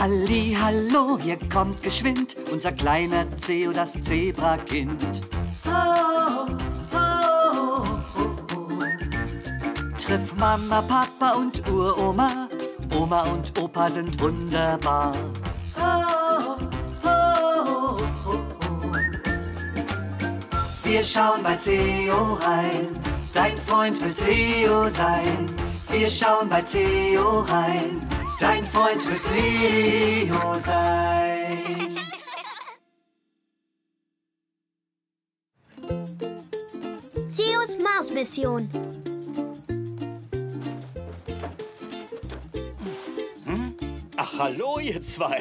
Halli, hallo, hier kommt geschwind unser kleiner Zeo, das Zebrakind. Oh, oh, oh, oh. Triff Mama, Papa und Uroma. Oma und Opa sind wunderbar. Oh, oh, oh, oh. Wir schauen bei Zeo rein. Dein Freund will Zeo sein. Wir schauen bei Zeo rein. Dein Freund will Zeo sein. Zeos Mars-Mission. Ach, hallo, ihr zwei.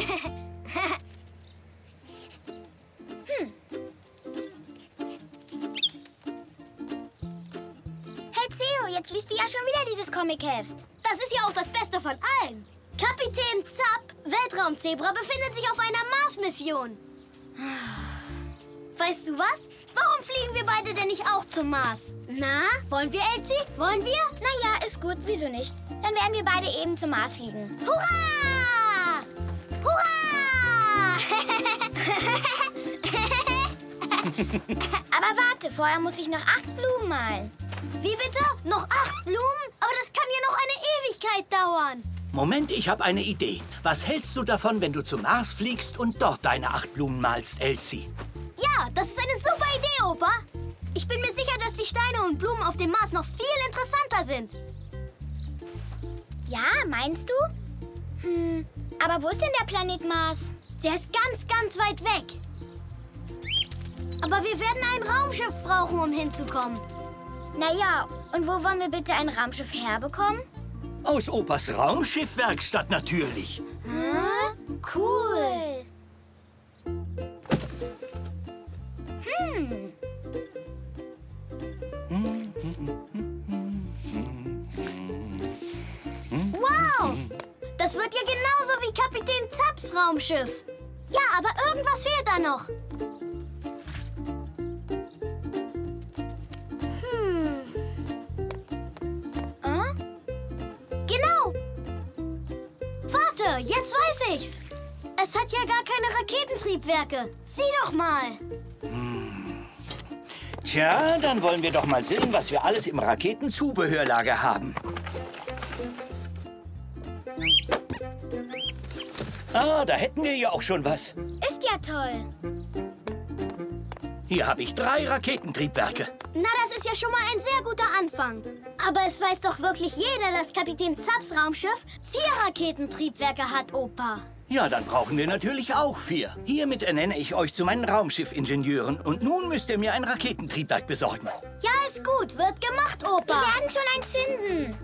Hey Zeo, jetzt liest du ja schon wieder dieses Comicheft. Das ist ja auch das Beste von allen. Kapitän Zapp, Weltraumzebra, befindet sich auf einer Mars-Mission. Weißt du was? Warum fliegen wir beide denn nicht auch zum Mars? Na, wollen wir, Elsie? Wollen wir? Naja, ist gut, wieso nicht? Dann werden wir beide eben zum Mars fliegen. Hurra! Hurra! Aber warte, vorher muss ich noch 8 Blumen malen. Wie bitte? Noch 8 Blumen? Aber das kann ja noch eine Ewigkeit dauern. Moment, ich habe eine Idee. Was hältst du davon, wenn du zum Mars fliegst und dort deine 8 Blumen malst, Elsie? Ja, das ist eine super Idee, Opa. Ich bin mir sicher, dass die Steine und Blumen auf dem Mars noch viel interessanter sind. Ja, meinst du? Aber wo ist denn der Planet Mars? Der ist ganz, ganz weit weg. Aber wir werden ein Raumschiff brauchen, um hinzukommen. Naja, und wo wollen wir bitte ein Raumschiff herbekommen? Aus Opas Raumschiffwerkstatt natürlich. Cool. Wow! Das wird ja genauso wie Kapitän Zapps Raumschiff. Ja, aber irgendwas fehlt da noch. Genau. Warte, jetzt weiß ich's. Es hat ja gar keine Raketentriebwerke. Sieh doch mal. Tja, dann wollen wir doch mal sehen, was wir alles im Raketenzubehörlager haben. Ah, da hätten wir ja auch schon was. Ist ja toll. Hier habe ich 3 Raketentriebwerke. Na, das ist ja schon mal ein sehr guter Anfang. Aber es weiß doch wirklich jeder, dass Kapitän Zapps Raumschiff 4 Raketentriebwerke hat, Opa. Ja, dann brauchen wir natürlich auch 4. Hiermit ernenne ich euch zu meinen Raumschiffingenieuren. Und nun müsst ihr mir ein Raketentriebwerk besorgen. Ja, ist gut. Wird gemacht, Opa. Wir werden schon eins finden.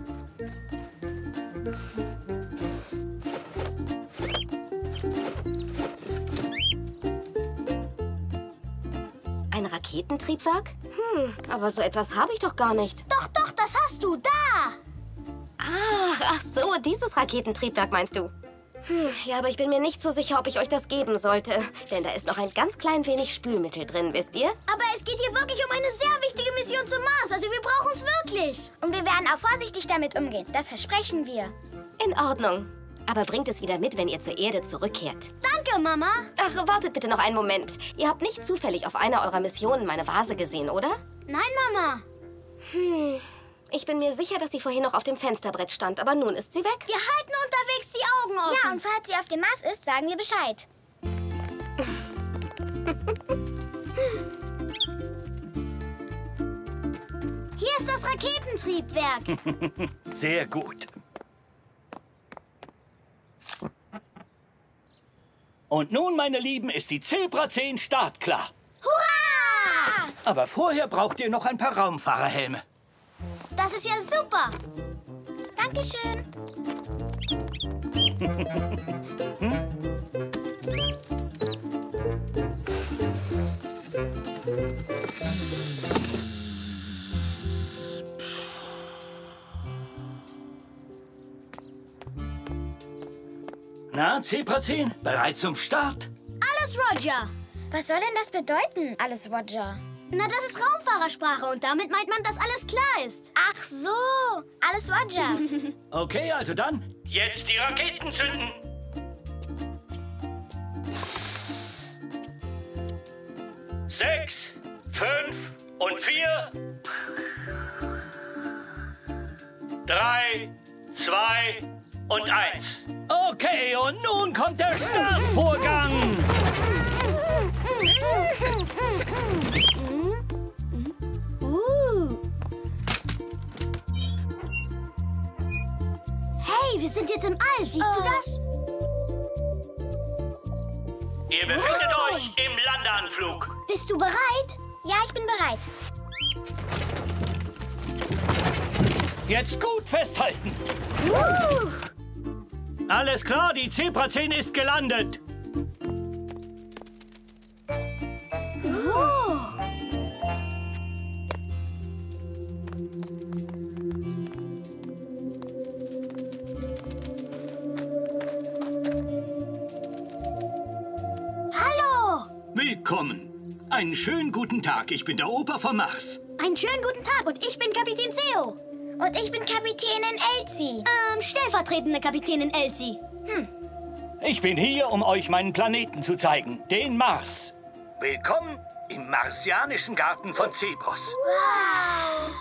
Ein Raketentriebwerk? Aber so etwas habe ich doch gar nicht. Doch, doch, das hast du. Da. Ach so, dieses Raketentriebwerk meinst du? Ja, aber ich bin mir nicht so sicher, ob ich euch das geben sollte. Denn da ist noch ein ganz klein wenig Spülmittel drin, wisst ihr? Aber es geht hier wirklich um eine sehr wichtige Mission zum Mars. Also wir brauchen es wirklich. Und wir werden auch vorsichtig damit umgehen. Das versprechen wir. In Ordnung. Aber bringt es wieder mit, wenn ihr zur Erde zurückkehrt. Danke, Mama. Ach, wartet bitte noch einen Moment. Ihr habt nicht zufällig auf einer eurer Missionen meine Vase gesehen, oder? Nein, Mama. Ich bin mir sicher, dass sie vorhin noch auf dem Fensterbrett stand, aber nun ist sie weg. Wir halten unterwegs die Augen offen. Ja, und falls sie auf dem Mars ist, sagen wir Bescheid. Hier ist das Raketentriebwerk. Sehr gut. Und nun, meine Lieben, ist die Zebra 10 startklar. Hurra! Aber vorher braucht ihr noch ein paar Raumfahrerhelme. Das ist ja super. Dankeschön. Na, Zebra 10, bereit zum Start? Alles Roger. Was soll denn das bedeuten, alles Roger? Na, das ist Raumfahrersprache und damit meint man, dass alles klar ist. Ach so, alles Roger. Okay, also dann, jetzt die Raketen zünden. 6, 5 und 4. 3, 2 und 1. Okay, und nun kommt der Startvorgang. Hey, wir sind jetzt im All. Siehst du das? Ihr befindet euch im Landeanflug. Bist du bereit? Ja, ich bin bereit. Jetzt gut festhalten. Alles klar, die Zebra 10 ist gelandet. Hallo! Willkommen. Einen schönen guten Tag. Ich bin der Opa vom Mars. Einen schönen guten Tag und ich bin Kapitän Theo. Und ich bin Kapitänin Elsie. Stellvertretende Kapitänin Elsie. Ich bin hier, um euch meinen Planeten zu zeigen, den Mars. Willkommen im marsianischen Garten von Zebros. Wow!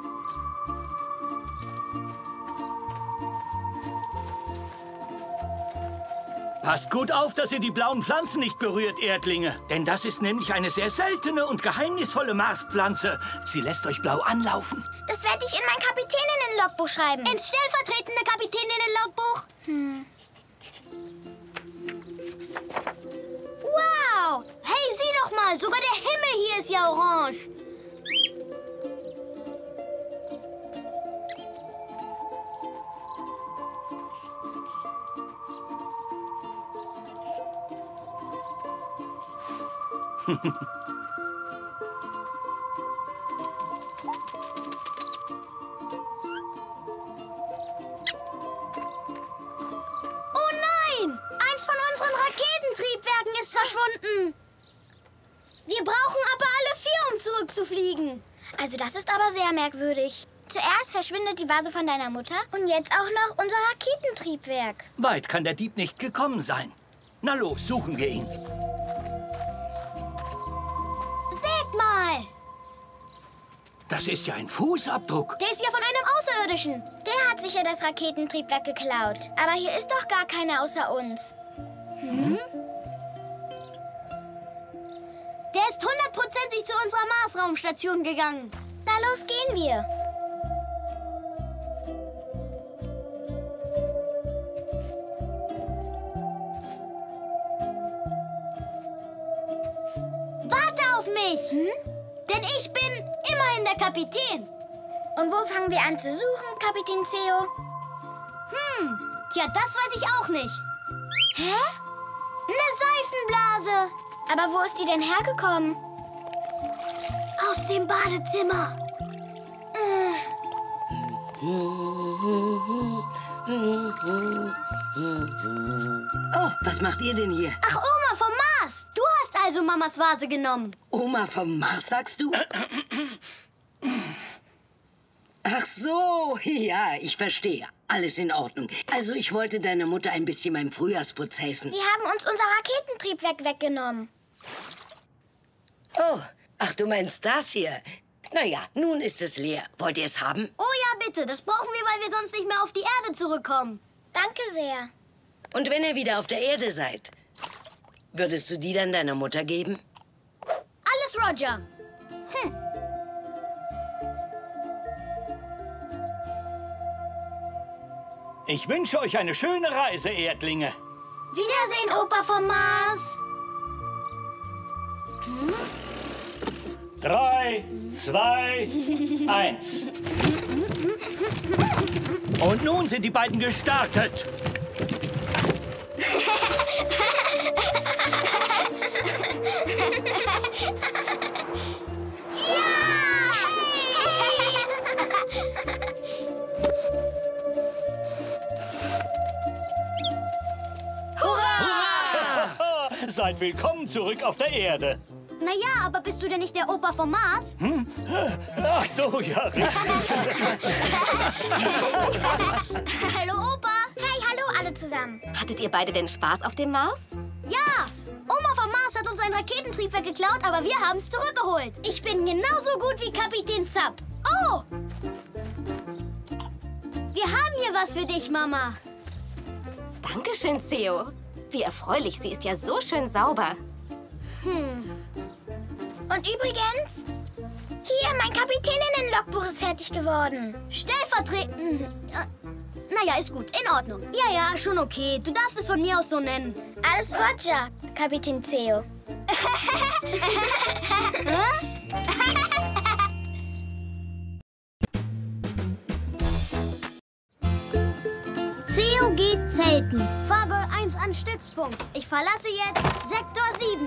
Passt gut auf, dass ihr die blauen Pflanzen nicht berührt, Erdlinge. Denn das ist nämlich eine sehr seltene und geheimnisvolle Marspflanze. Sie lässt euch blau anlaufen. Das werde ich in mein Kapitäninnen-Logbuch schreiben. Ins stellvertretende Kapitäninnen-Logbuch. Wow! Hey, sieh doch mal, sogar der Himmel hier ist ja orange. Oh nein! Eins von unseren Raketentriebwerken ist verschwunden. Wir brauchen aber alle 4, um zurückzufliegen. Also das ist aber sehr merkwürdig. Zuerst verschwindet die Vase von deiner Mutter und jetzt auch noch unser Raketentriebwerk. Weit kann der Dieb nicht gekommen sein. Na los, suchen wir ihn. Seht mal! Das ist ja ein Fußabdruck. Der ist ja von einem Außerirdischen. Der hat sicher das Raketentriebwerk geklaut. Aber hier ist doch gar keiner außer uns. Der ist 100%ig zu unserer Mars-Raumstation gegangen. Na los, gehen wir. Warte auf mich! Denn ich bin immerhin der Kapitän. Und wo fangen wir an zu suchen, Kapitän Theo? Tja, das weiß ich auch nicht. Hä? Eine Seifenblase. Aber wo ist die denn hergekommen? Aus dem Badezimmer. Oh, was macht ihr denn hier? Ach, Oma vom Mars. Du hast also Mamas Vase genommen. Oma vom Mars, sagst du? Ach so, ja, ich verstehe. Alles in Ordnung. Also ich wollte deiner Mutter ein bisschen beim Frühjahrsputz helfen. Sie haben uns unser Raketentriebwerk weggenommen. Oh, ach, du meinst das hier? Naja, nun ist es leer. Wollt ihr es haben? Oh ja, bitte. Das brauchen wir, weil wir sonst nicht mehr auf die Erde zurückkommen. Danke sehr. Und wenn ihr wieder auf der Erde seid, würdest du die dann deiner Mutter geben? Alles Roger. Ich wünsche euch eine schöne Reise, Erdlinge. Wiedersehen, Opa vom Mars. 3, 2, 1. Und nun sind die beiden gestartet. Seid willkommen zurück auf der Erde. Naja, aber bist du denn nicht der Opa vom Mars? Ach so, ja, richtig. Hallo, Opa. Hey, hallo alle zusammen. Hattet ihr beide denn Spaß auf dem Mars? Ja, Oma vom Mars Markus hat uns ein Raketentriebwerk geklaut, aber wir haben es zurückgeholt. Ich bin genauso gut wie Kapitän Zapp. Oh! Wir haben hier was für dich, Mama. Dankeschön, Theo. Wie erfreulich, sie ist ja so schön sauber. Und übrigens, hier, mein Kapitäninnen-Logbuch ist fertig geworden. Stellvertretend. Naja, ist gut. In Ordnung. Ja, schon okay. Du darfst es von mir aus so nennen. Alles Roger, Kapitän Theo. Theo geht zelten. Fahrgol 1 an Stützpunkt. Ich verlasse jetzt Sektor 7.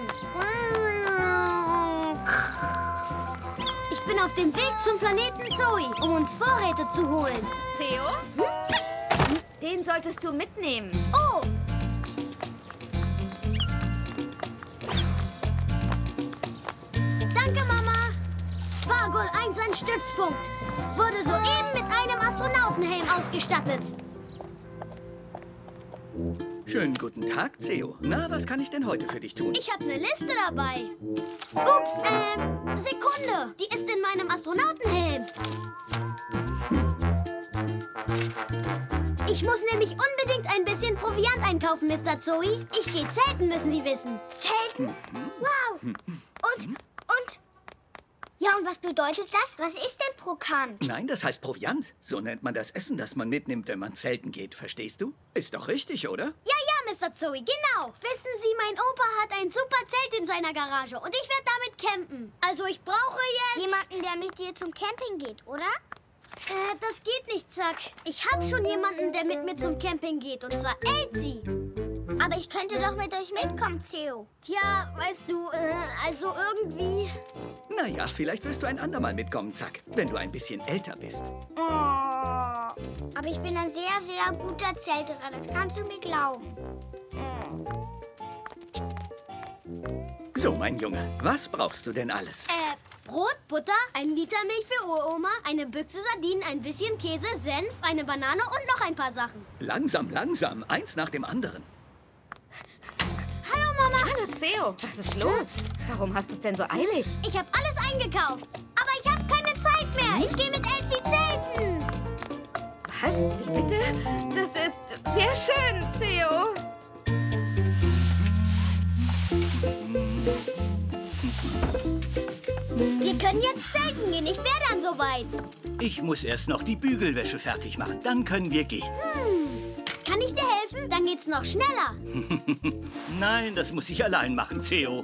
Ich bin auf dem Weg zum Planeten Zoe, um uns Vorräte zu holen. Theo? Den solltest du mitnehmen. Oh! Danke, Mama. Fahrgol 1 an Stützpunkt. Wurde soeben mit einem Astronautenhelm ausgestattet. Schönen guten Tag, Theo. Na, was kann ich denn heute für dich tun? Ich habe eine Liste dabei. Ups, Sekunde. Die ist in meinem Astronautenhelm. Ich muss nämlich unbedingt ein bisschen Proviant einkaufen, Mr. Zoe. Ich gehe zelten, müssen Sie wissen. Zelten? Wow. Und? Ja, und was bedeutet das? Was ist denn Krokant? Nein, das heißt Proviant. So nennt man das Essen, das man mitnimmt, wenn man zelten geht. Verstehst du? Ist doch richtig, oder? Ja, Mr. Zoe, genau. Wissen Sie, mein Opa hat ein super Zelt in seiner Garage und ich werde damit campen. Also ich brauche jetzt... Jemanden, der mit dir zum Camping geht, oder? Das geht nicht, Zack. Ich habe schon jemanden, der mit mir zum Camping geht, und zwar Elsie. Aber ich könnte doch mit euch mitkommen, Theo. Tja, weißt du, also irgendwie... Naja, vielleicht wirst du ein andermal mitkommen, Zack, wenn du ein bisschen älter bist. Oh, aber ich bin ein sehr, sehr guter Zelterer, das kannst du mir glauben. So, mein Junge, was brauchst du denn alles? Brot, Butter, 1 Liter Milch für Uroma, eine Büchse Sardinen, ein bisschen Käse, Senf, eine Banane und noch ein paar Sachen. Langsam, langsam, eins nach dem anderen. Hallo, Mama. Hallo, Theo. Was ist los? Warum hast du es denn so eilig? Ich habe alles eingekauft. Aber ich habe keine Zeit mehr. Ich gehe mit Elsie zelten. Was? Wie bitte? Das ist sehr schön, Theo. Wir können jetzt zelten gehen. Ich wäre dann soweit. Ich muss erst noch die Bügelwäsche fertig machen. Dann können wir gehen. Kann ich dir helfen? Dann geht's noch schneller. Nein, das muss ich allein machen, Theo.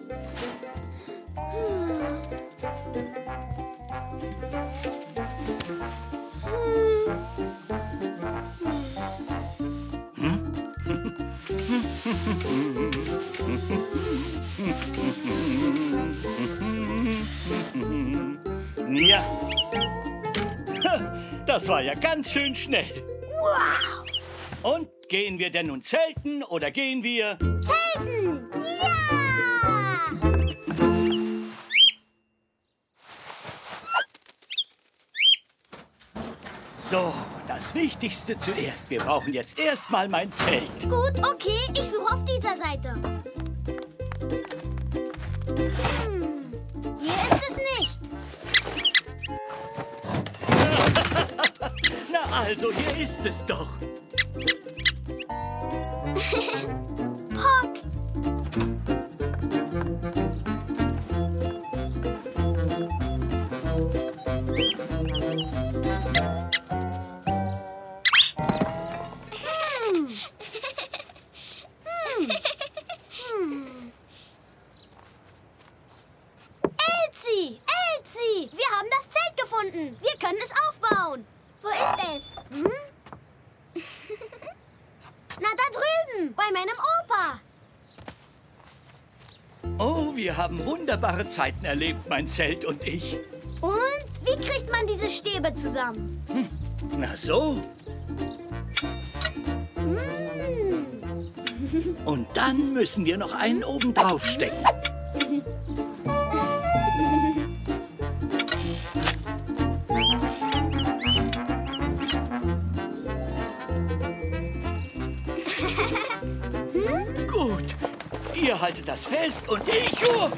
Ja. Das war ja ganz schön schnell. Wow. Und gehen wir denn nun zelten oder gehen wir... Zelten! Ja! So, das Wichtigste zuerst. Wir brauchen jetzt erstmal mein Zelt. Gut, okay. Ich suche auf dieser Seite. Hier ist es nicht. Na also, hier ist es doch. Pock. Elsie, wir haben das Zelt gefunden. Wir können es aufbauen. Wo ist es? Na, da drüben, bei meinem Opa. Oh, wir haben wunderbare Zeiten erlebt, mein Zelt und ich. Und wie kriegt man diese Stäbe zusammen? Na so. Und dann müssen wir noch einen oben drauf stecken. Gut. Ihr haltet das fest und ich...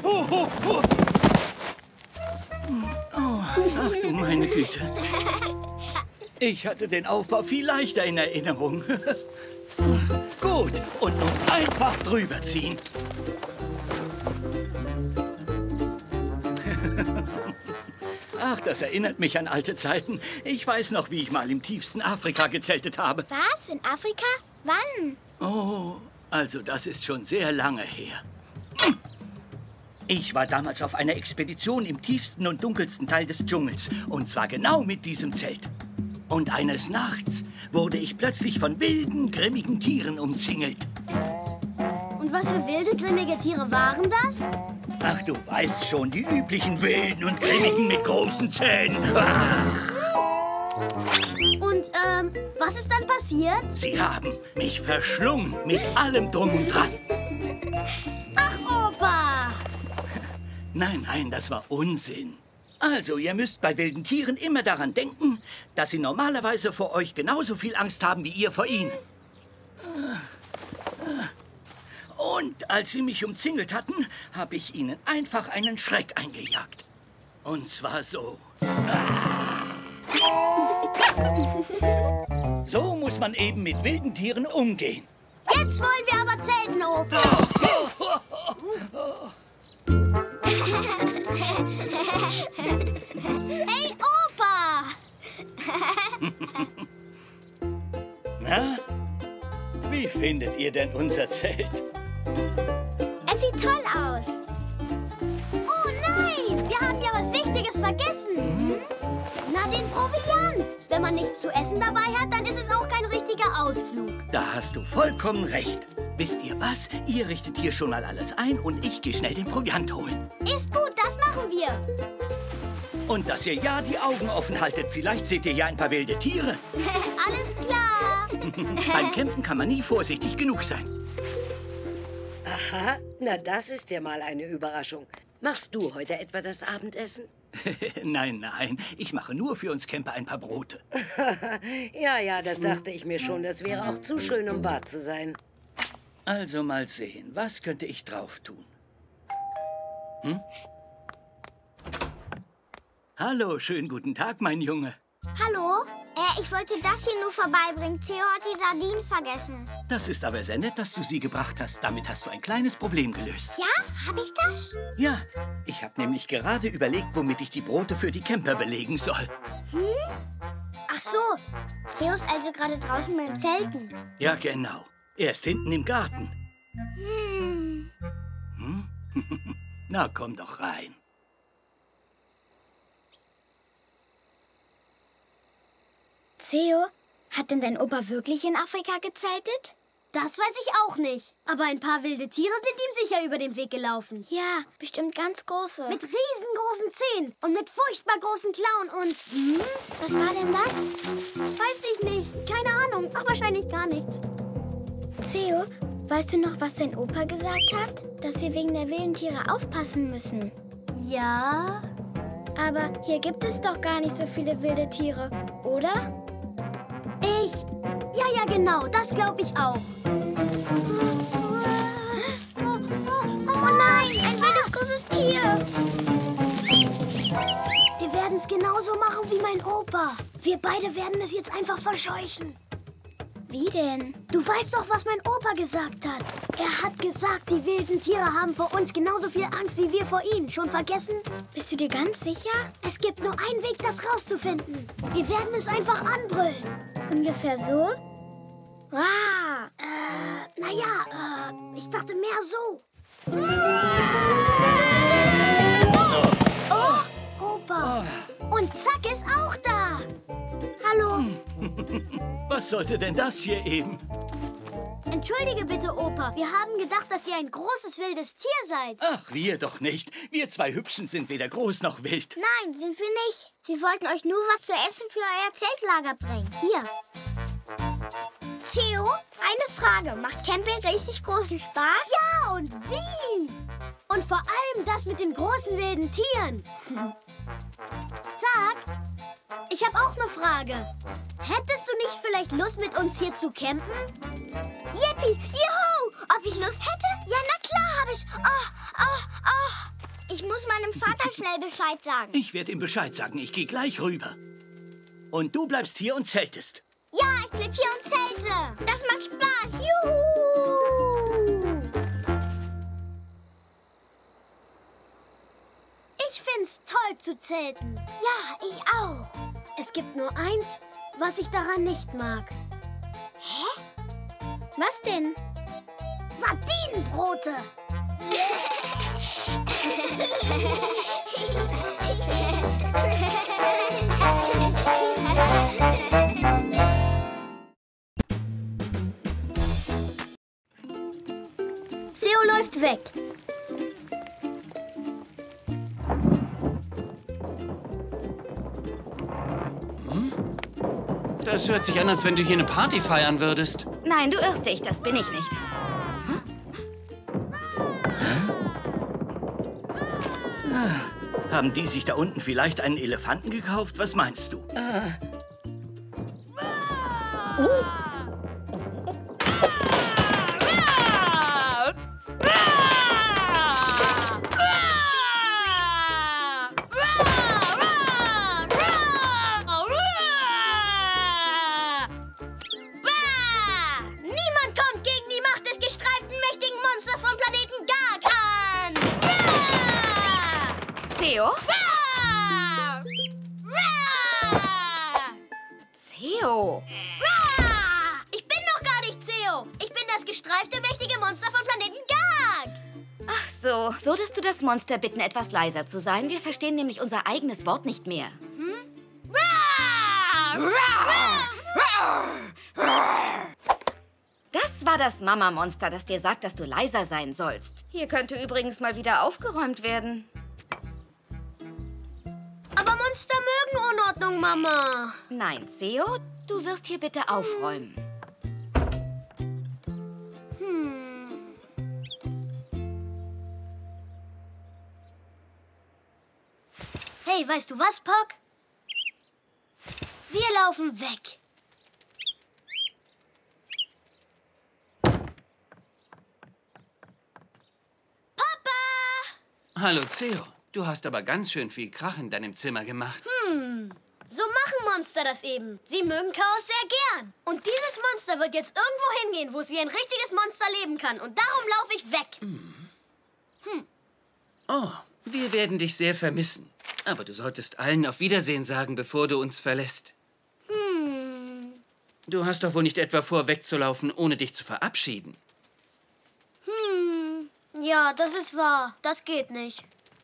Ach du meine Güte. Ich hatte den Aufbau viel leichter in Erinnerung. Gut, und nun einfach drüber ziehen. Ach, das erinnert mich an alte Zeiten. Ich weiß noch, wie ich mal im tiefsten Afrika gezeltet habe. Was? In Afrika? Wann? Oh, also das ist schon sehr lange her. Ich war damals auf einer Expedition im tiefsten und dunkelsten Teil des Dschungels. Und zwar genau mit diesem Zelt. Und eines Nachts wurde ich plötzlich von wilden, grimmigen Tieren umzingelt. Und was für wilde, grimmige Tiere waren das? Ach, du weißt schon, die üblichen wilden und grimmigen mit großen Zähnen. Und, was ist dann passiert? Sie haben mich verschlungen mit allem Drum und Dran. Ach, Opa! Nein, nein, das war Unsinn. Also, ihr müsst bei wilden Tieren immer daran denken, dass sie normalerweise vor euch genauso viel Angst haben wie ihr vor ihnen. Und als sie mich umzingelt hatten, habe ich ihnen einfach einen Schreck eingejagt. Und zwar so. So muss man eben mit wilden Tieren umgehen. Jetzt wollen wir aber zelten, Opa. Hey, Opa! Na? Wie findet ihr denn unser Zelt? Es sieht toll aus. Oh nein, wir haben ja was Wichtiges vergessen. Na, den Proviant. Wenn man nichts zu essen dabei hat, dann ist es auch kein richtiger Ausflug. Da hast du vollkommen recht. Wisst ihr was? Ihr richtet hier schon mal alles ein und ich gehe schnell den Proviant holen. Ist gut, das machen wir. Und dass ihr ja die Augen offen haltet. Vielleicht seht ihr ja ein paar wilde Tiere. Alles klar. Beim Campen kann man nie vorsichtig genug sein. Aha, na das ist ja mal eine Überraschung. Machst du heute etwa das Abendessen? Nein, nein, ich mache nur für uns Camper ein paar Brote. Ja, das dachte ich mir schon. Das wäre auch zu schön, um wahr zu sein. Also mal sehen, was könnte ich drauf tun? Hallo, schönen guten Tag, mein Junge. Hallo? Ich wollte das hier nur vorbeibringen. Theo hat die Sardinen vergessen. Das ist aber sehr nett, dass du sie gebracht hast. Damit hast du ein kleines Problem gelöst. Ja? Hab ich das? Ja, ich habe nämlich gerade überlegt, womit ich die Brote für die Camper belegen soll. Ach so. Theo ist also gerade draußen beim Zelten. Ja, genau. Er ist hinten im Garten. Na, komm doch rein. Theo, hat denn dein Opa wirklich in Afrika gezeltet? Das weiß ich auch nicht. Aber ein paar wilde Tiere sind ihm sicher über den Weg gelaufen. Ja, bestimmt ganz große. Mit riesengroßen Zähnen und mit furchtbar großen Klauen und... Was war denn das? Weiß ich nicht. Keine Ahnung. Ach, wahrscheinlich gar nichts. Theo, weißt du noch, was dein Opa gesagt hat? Dass wir wegen der wilden Tiere aufpassen müssen. Ja? Aber hier gibt es doch gar nicht so viele wilde Tiere, oder? Ja, genau. Das glaube ich auch. Oh nein, ein wildes großes Tier. Wir werden es genauso machen wie mein Opa. Wir beide werden es jetzt einfach verscheuchen. Wie denn? Du weißt doch, was mein Opa gesagt hat. Er hat gesagt, die wilden Tiere haben vor uns genauso viel Angst wie wir vor ihnen. Schon vergessen? Bist du dir ganz sicher? Es gibt nur einen Weg, das rauszufinden. Wir werden es einfach anbrüllen. Ungefähr so? Rah! Ich dachte mehr so. Oh, Opa. Und Zack ist auch da. Hallo. Was sollte denn das hier eben? Entschuldige bitte, Opa. Wir haben gedacht, dass ihr ein großes, wildes Tier seid. Ach, wir doch nicht. Wir zwei Hübschen sind weder groß noch wild. Nein, sind wir nicht. Wir wollten euch nur was zu essen für euer Zeltlager bringen. Hier. Theo, eine Frage. Macht Camping richtig großen Spaß? Ja, und wie? Und vor allem das mit den großen, wilden Tieren. Zack, ich habe auch eine Frage. Hättest du nicht vielleicht Lust, mit uns hier zu campen? Yippie, juhu! Ob ich Lust hätte? Ja, na klar hab ich. Ich muss meinem Vater schnell Bescheid sagen. Ich werde ihm Bescheid sagen. Ich gehe gleich rüber. Und du bleibst hier und zeltest. Ja, ich bleib hier und zelte. Das macht Spaß. Juhu! Ich find's toll zu zelten. Ja, ich auch. Es gibt nur eins, was ich daran nicht mag. Hä? Was denn? Sardinenbrote. Theo läuft weg. Das hört sich an, als wenn du hier eine Party feiern würdest. Nein, du irrst dich, das bin ich nicht. Haben die sich da unten vielleicht einen Elefanten gekauft? Was meinst du? Niemand kommt gegen die Macht des gestreiften, mächtigen Monsters vom Planeten Garg an! Theo? Theo? Ich bin doch gar nicht Theo. Ich bin das gestreifte, mächtige Monster vom Planeten Garg. Ach so, würdest du das Monster bitten, etwas leiser zu sein? Wir verstehen nämlich unser eigenes Wort nicht mehr. Das war das Mama-Monster, das dir sagt, dass du leiser sein sollst. Hier könnte übrigens mal wieder aufgeräumt werden. Aber Monster mögen Unordnung, Mama. Nein, Theo, du wirst hier bitte aufräumen. Hey, weißt du was, Puck? Wir laufen weg. Hallo, Theo. Du hast aber ganz schön viel Krach in deinem Zimmer gemacht. So machen Monster das eben. Sie mögen Chaos sehr gern. Und dieses Monster wird jetzt irgendwo hingehen, wo es wie ein richtiges Monster leben kann. Und darum laufe ich weg. Oh, wir werden dich sehr vermissen. Aber du solltest allen auf Wiedersehen sagen, bevor du uns verlässt. Du hast doch wohl nicht etwa vor, wegzulaufen, ohne dich zu verabschieden. Ja, das ist wahr. Das geht nicht.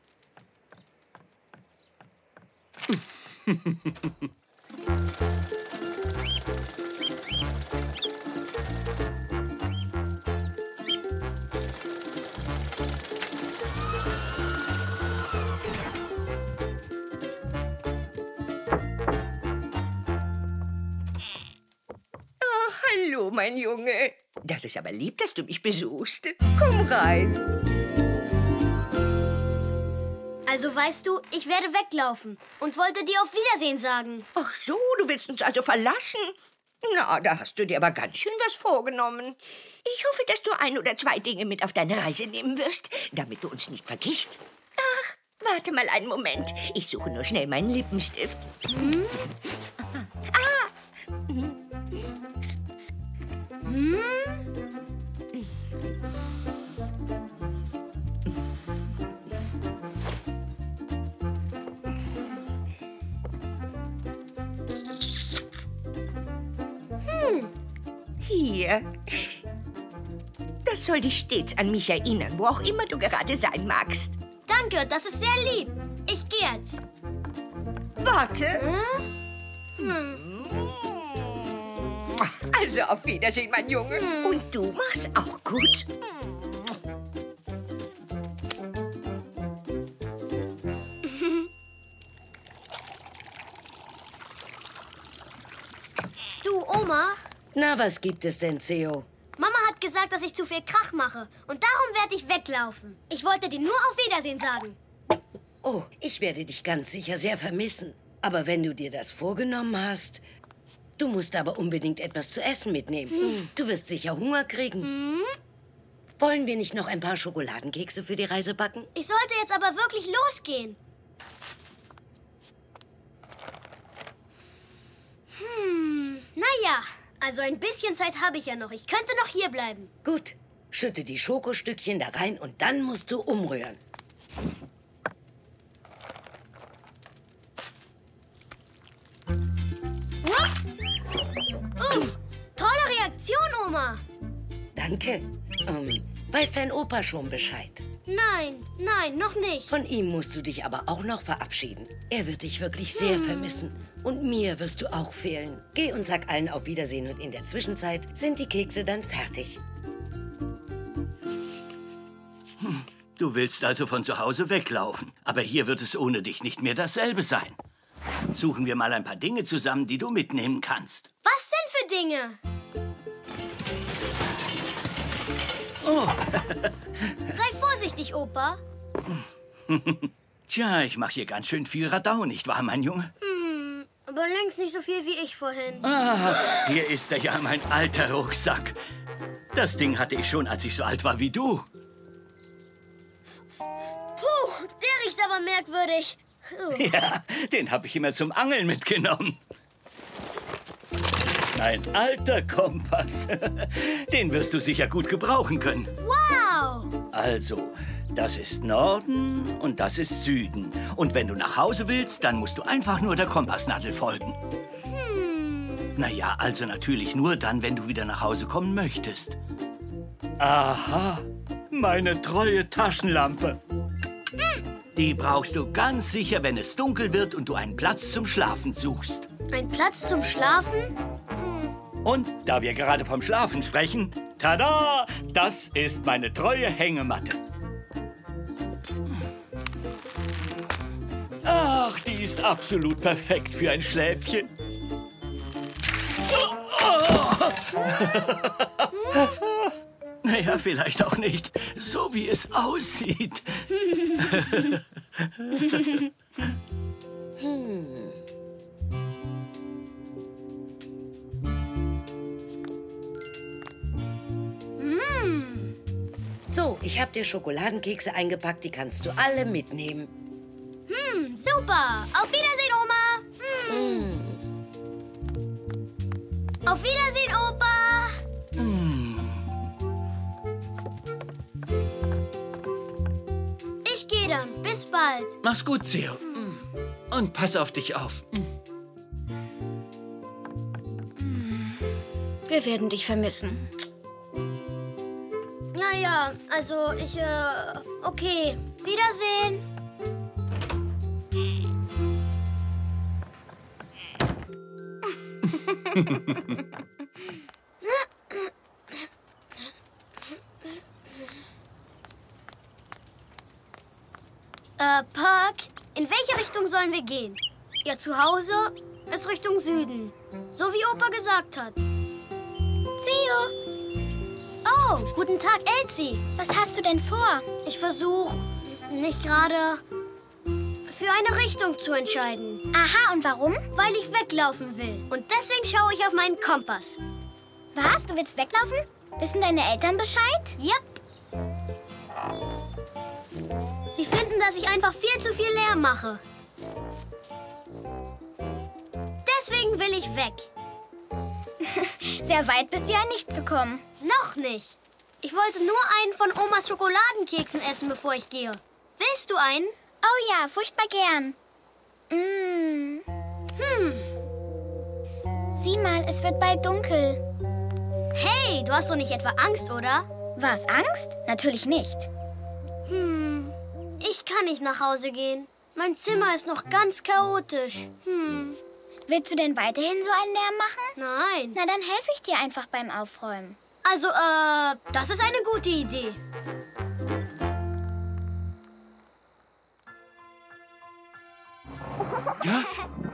Hallo, mein Junge. Das ist aber lieb, dass du mich besuchst. Komm rein. Also weißt du, ich werde weglaufen und wollte dir auf Wiedersehen sagen. Ach so, du willst uns also verlassen? Na, da hast du dir aber ganz schön was vorgenommen. Ich hoffe, dass du 1 oder 2 Dinge mit auf deine Reise nehmen wirst, damit du uns nicht vergisst. Ach, warte mal einen Moment. Ich suche nur schnell meinen Lippenstift. Hier. Das soll dich stets an mich erinnern, wo auch immer du gerade sein magst. Danke, das ist sehr lieb. Ich gehe jetzt. Warte. Also auf Wiedersehen, mein Junge. Und du machst auch gut. Du, Oma, Na, was gibt es denn, Theo? Mama hat gesagt, dass ich zu viel Krach mache. Und darum werde ich weglaufen. Ich wollte dir nur auf Wiedersehen sagen. Oh, ich werde dich ganz sicher sehr vermissen. Aber wenn du dir das vorgenommen hast, du musst aber unbedingt etwas zu essen mitnehmen. Du wirst sicher Hunger kriegen. Wollen wir nicht noch ein paar Schokoladenkekse für die Reise backen? Ich sollte jetzt aber wirklich losgehen. Naja, also ein bisschen Zeit habe ich ja noch. Ich könnte noch hier bleiben. Gut, schütte die Schokostückchen da rein und dann musst du umrühren. Tolle Reaktion, Oma. Danke. Weiß dein Opa schon Bescheid? Nein, noch nicht. Von ihm musst du dich aber auch noch verabschieden. Er wird dich wirklich sehr vermissen. Und mir wirst du auch fehlen. Geh und sag allen auf Wiedersehen und in der Zwischenzeit sind die Kekse dann fertig. Du willst also von zu Hause weglaufen. Aber hier wird es ohne dich nicht mehr dasselbe sein. Suchen wir mal ein paar Dinge zusammen, die du mitnehmen kannst. Was denn für Dinge? Oh. Sei vorsichtig, Opa. Tja, ich mache hier ganz schön viel Radau, nicht wahr, mein Junge? Aber längst nicht so viel wie ich vorhin. Hier ist ja mein alter Rucksack. Das Ding hatte ich schon, als ich so alt war wie du. Puh, der riecht aber merkwürdig. Ja, den habe ich immer zum Angeln mitgenommen. Ein alter Kompass. Den wirst du sicher gut gebrauchen können. Wow! Also, das ist Norden und das ist Süden. Und wenn du nach Hause willst, dann musst du einfach nur der Kompassnadel folgen. Naja, also natürlich nur dann, wenn du wieder nach Hause kommen möchtest. Aha, meine treue Taschenlampe. Die brauchst du ganz sicher, wenn es dunkel wird und du einen Platz zum Schlafen suchst. Ein Platz zum Schlafen? Und da wir gerade vom Schlafen sprechen, tada, das ist meine treue Hängematte. Ach, die ist absolut perfekt für ein Schläfchen. Naja, vielleicht auch nicht, so wie es aussieht. So, ich habe dir Schokoladenkekse eingepackt, die kannst du alle mitnehmen. Super. Auf Wiedersehen, Oma. Auf Wiedersehen, Opa. Ich gehe dann. Bis bald. Mach's gut, Theo. Und pass auf dich auf. Wir werden dich vermissen. Ja, also okay. Wiedersehen. Park, in welche Richtung sollen wir gehen? Ihr Zuhause ist Richtung Süden, so wie Opa gesagt hat. Theo! Oh, guten Tag, Elsie. Was hast du denn vor? Ich versuche, nicht gerade für eine Richtung zu entscheiden. Aha, und warum? Weil ich weglaufen will. Und deswegen schaue ich auf meinen Kompass. Was? Du willst weglaufen? Wissen deine Eltern Bescheid? Yep. Sie finden, dass ich einfach viel zu viel Lärm mache. Deswegen will ich weg. Sehr weit bist du ja nicht gekommen. Noch nicht. Ich wollte nur einen von Omas Schokoladenkeksen essen, bevor ich gehe. Willst du einen? Oh ja, furchtbar gern. Sieh mal, es wird bald dunkel. Hey, du hast doch nicht etwa Angst, oder? Was, Angst? Natürlich nicht. Ich kann nicht nach Hause gehen. Mein Zimmer ist noch ganz chaotisch. Willst du denn weiterhin so einen Lärm machen? Nein. Na, dann helfe ich dir einfach beim Aufräumen. Also, das ist eine gute Idee. Ja?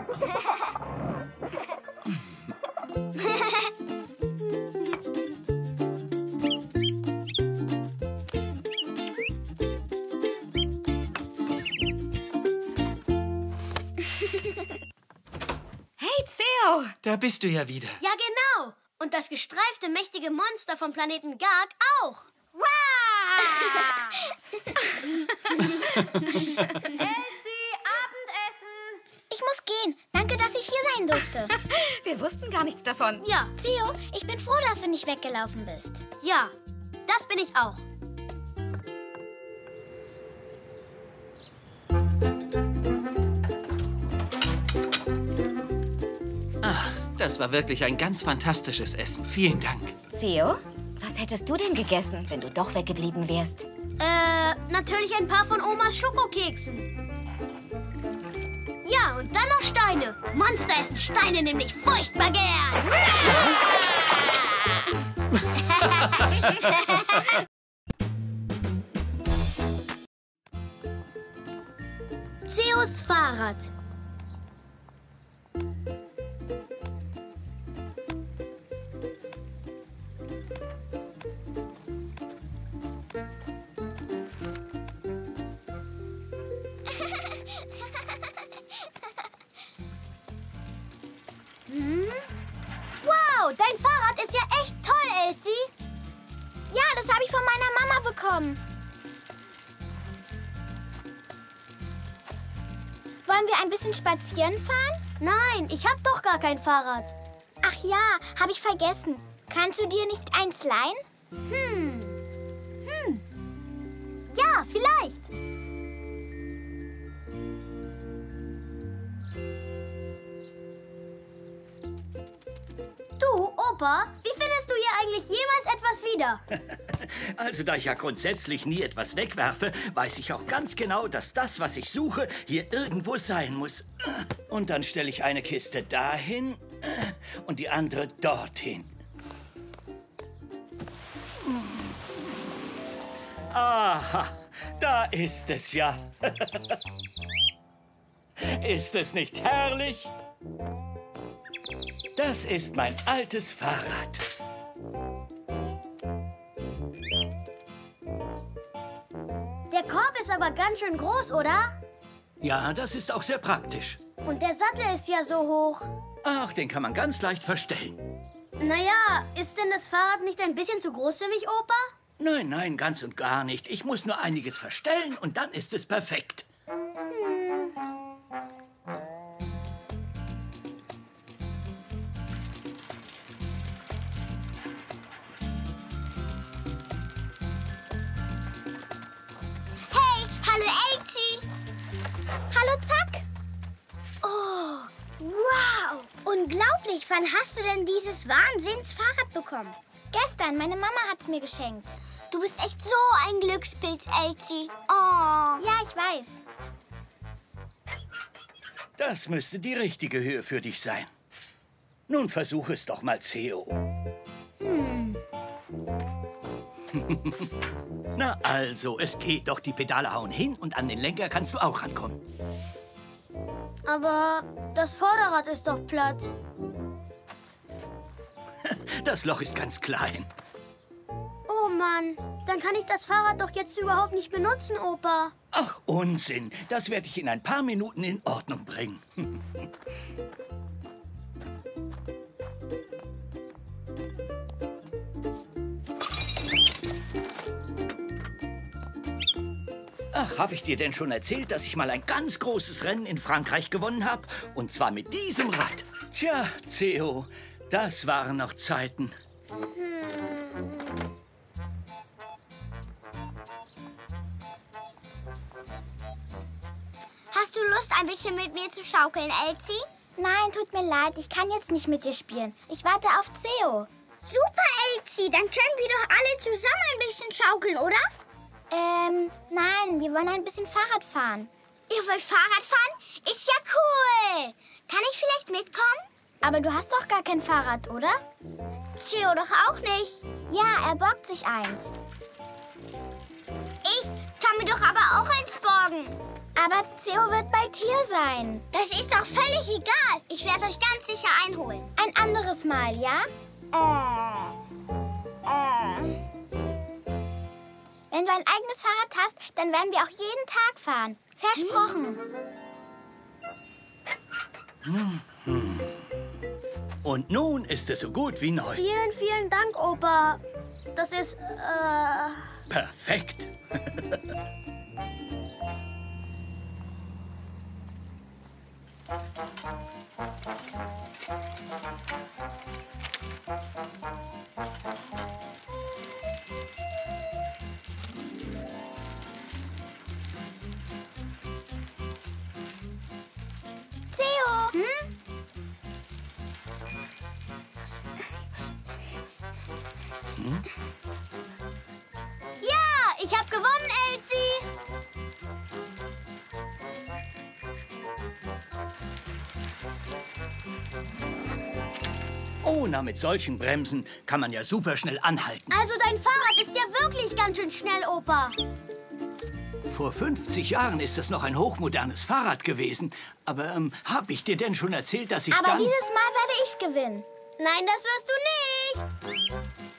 Hey, Theo! Da bist du ja wieder. Ja, genau. Und das gestreifte, mächtige Monster vom Planeten Garg auch. Wow! Elsie, Abendessen! Ich muss gehen. Danke, dass ich hier sein durfte. Wir wussten gar nichts davon. Ja, Theo, ich bin froh, dass du nicht weggelaufen bist. ja, das bin ich auch. Das war wirklich ein ganz fantastisches Essen. Vielen Dank. Theo, was hättest du denn gegessen, wenn du doch weggeblieben wärst? Natürlich ein paar von Omas Schokokeksen. Ja, und dann noch Steine. Monster essen Steine nämlich furchtbar gern. Theos Fahrrad. Wow, dein Fahrrad ist ja echt toll, Elsie. Ja, das habe ich von meiner Mama bekommen. Wollen wir ein bisschen spazieren fahren? Nein, ich hab doch gar kein Fahrrad. Ach ja, habe ich vergessen. Kannst du dir nicht eins leihen? Ja, vielleicht. Du, Opa, wie findest du hier eigentlich jemals etwas wieder? Also, da ich ja grundsätzlich nie etwas wegwerfe, weiß ich auch ganz genau, dass das, was ich suche, hier irgendwo sein muss. Und dann stelle ich eine Kiste dahin und die andere dorthin. Aha, da ist es ja. Ist es nicht herrlich? Das ist mein altes Fahrrad. Der Korb ist aber ganz schön groß, oder? Ja, das ist auch sehr praktisch. Und der Sattel ist ja so hoch. Ach, den kann man ganz leicht verstellen. Naja, ist denn das Fahrrad nicht ein bisschen zu groß für mich, Opa? Nein, nein, ganz und gar nicht. Ich muss nur einiges verstellen und dann ist es perfekt. Hey, hallo Elsie. Hallo Zack. Oh, wow. Unglaublich. Wann hast du denn dieses Wahnsinnsfahrrad bekommen? Gestern. Meine Mama hat's mir geschenkt. Du bist echt so ein Glückspilz, Elsie. Oh. Ja, ich weiß. Das müsste die richtige Höhe für dich sein. Nun versuch es doch mal, Theo. Na also, es geht doch. Die Pedale hauen hin und an den Lenker kannst du auch rankommen. Aber das Vorderrad ist doch platt. Das Loch ist ganz klein. Oh Mann, dann kann ich das Fahrrad doch jetzt überhaupt nicht benutzen, Opa. Ach, Unsinn. Das werde ich in ein paar Minuten in Ordnung bringen. Ach, habe ich dir denn schon erzählt, dass ich mal ein ganz großes Rennen in Frankreich gewonnen habe? Und zwar mit diesem Rad. Tja, Theo, das waren noch Zeiten. Hast du Lust, ein bisschen mit mir zu schaukeln, Elsie? Nein, tut mir leid. Ich kann jetzt nicht mit dir spielen. Ich warte auf Theo. Super, Elsie. Dann können wir doch alle zusammen ein bisschen schaukeln, oder? Nein. Wir wollen ein bisschen Fahrrad fahren. Ihr wollt Fahrrad fahren? Ist ja cool. Kann ich vielleicht mitkommen? Aber du hast doch gar kein Fahrrad, oder? Theo doch auch nicht. Ja, er borgt sich eins. Ich kann mir doch aber auch eins borgen. Aber Theo wird bald hier sein. Das ist doch völlig egal. Ich werde euch ganz sicher einholen. Ein anderes Mal, ja? Wenn du ein eigenes Fahrrad hast, dann werden wir auch jeden Tag fahren. Versprochen. Und nun ist es so gut wie neu. Vielen, vielen Dank, Opa. Das ist, Perfekt. Theo! ja, ich habe gewonnen, Elsie. Oh, na, mit solchen Bremsen kann man ja super schnell anhalten. Also dein Fahrrad ist ja wirklich ganz schön schnell, Opa. Vor 50 Jahren ist das noch ein hochmodernes Fahrrad gewesen. Aber hab ich dir denn schon erzählt, dass ich Aber dann... dieses Mal werde ich gewinnen. Nein, das wirst du nicht.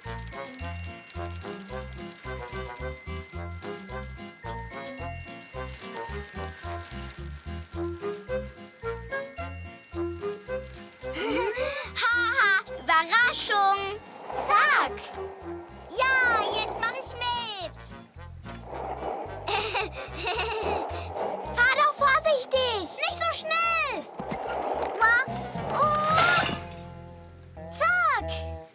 Haha, Überraschung. Zack. Ja, jetzt mache ich mit. Fahr doch vorsichtig. Nicht so schnell. Zack.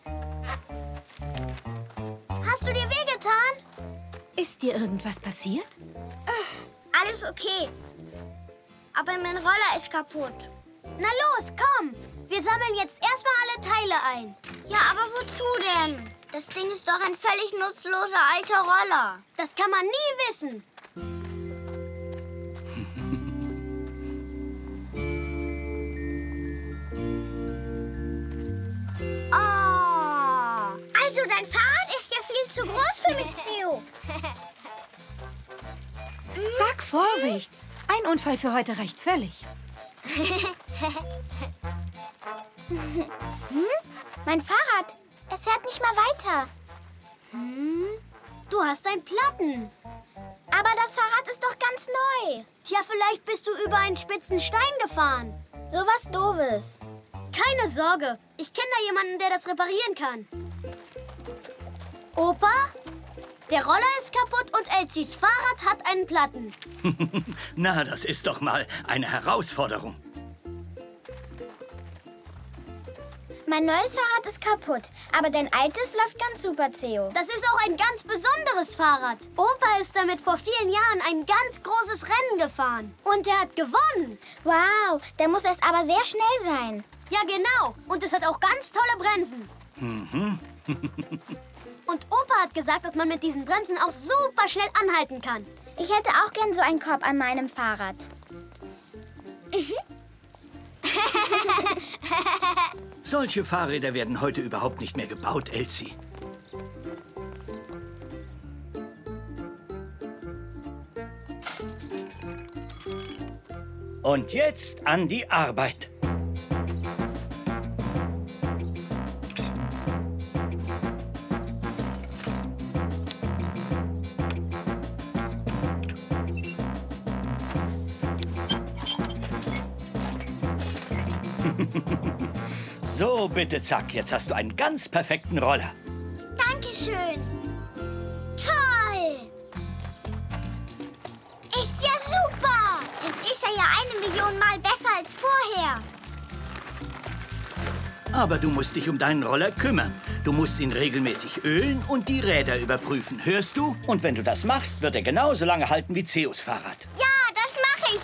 Hast du dir wehgetan? Ist dir irgendwas passiert? Alles okay. Aber mein Roller ist kaputt. Na los, komm. Wir sammeln jetzt erstmal alle Teile ein. Ja, aber wozu denn? Das Ding ist doch ein völlig nutzloser alter Roller. Das kann man nie wissen. Oh. Also dein Fahrrad ist ja viel zu groß für mich, Theo. Sag Vorsicht. Ein Unfall für heute reicht völlig. Mein Fahrrad. Es fährt nicht mal weiter. Du hast einen Platten. Aber das Fahrrad ist doch ganz neu. Tja, vielleicht bist du über einen spitzen Stein gefahren. So was Doofes. Keine Sorge. Ich kenne da jemanden, der das reparieren kann. Opa? Der Roller ist kaputt und Elsies Fahrrad hat einen Platten. Na, das ist doch mal eine Herausforderung. Mein neues Fahrrad ist kaputt, aber dein altes läuft ganz super, Theo. Das ist auch ein ganz besonderes Fahrrad. Opa ist damit vor vielen Jahren ein ganz großes Rennen gefahren. Und er hat gewonnen. Wow, der muss erst aber sehr schnell sein. Ja, genau. Und es hat auch ganz tolle Bremsen. Und Opa hat gesagt, dass man mit diesen Bremsen auch super schnell anhalten kann. Ich hätte auch gern so einen Korb an meinem Fahrrad. Solche Fahrräder werden heute überhaupt nicht mehr gebaut, Elsie. Und jetzt an die Arbeit. So, bitte, zack. Jetzt hast du einen ganz perfekten Roller. Dankeschön. Toll. Ist ja super. Jetzt ist er ja 1 Million Mal besser als vorher. Aber du musst dich um deinen Roller kümmern. Du musst ihn regelmäßig ölen und die Räder überprüfen. Hörst du? Und wenn du das machst, wird er genauso lange halten wie Theos Fahrrad. Ja, das mache ich.